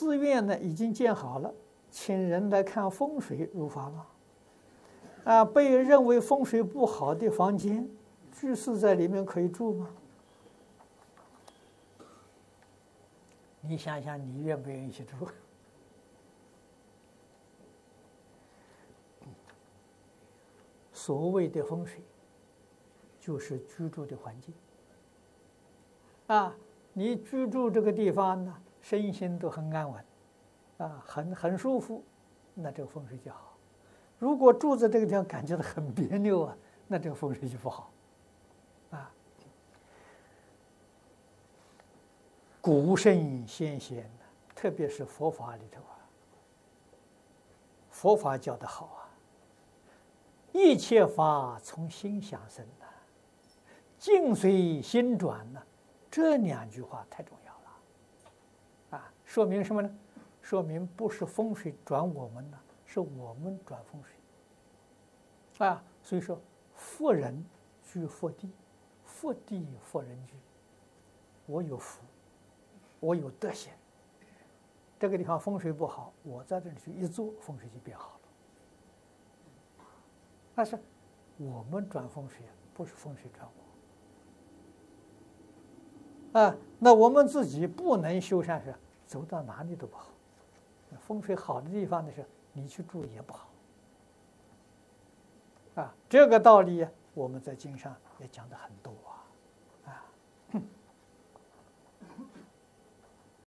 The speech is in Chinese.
寺院呢已经建好了，请人来看风水入法了。被认为风水不好的房间，居士在里面可以住吗？你想想，你愿不愿意去住？所谓的风水，就是居住的环境。你居住这个地方呢，身心都很安稳，很舒服，那这个风水就好。如果住在这个地方感觉到很别扭那这个风水就不好。古圣先贤，特别是佛法里头佛法教得好一切法从心想生境随心转这2句话太重要了说明什么呢？说明不是风水转我们是我们转风水所以说福人居福地，福地福人居。我有福，我有德行，这个地方风水不好，我在这里去一坐，风水就变好了。但是我们转风水不是风水转我那我们自己不能修善事，走到哪里都不好。风水好的地方的时候，你去住也不好这个道理我们在经上也讲得很多